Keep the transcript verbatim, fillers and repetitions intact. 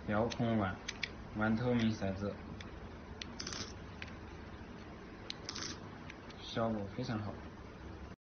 雕孔碗，半透明骰子，效果非常好。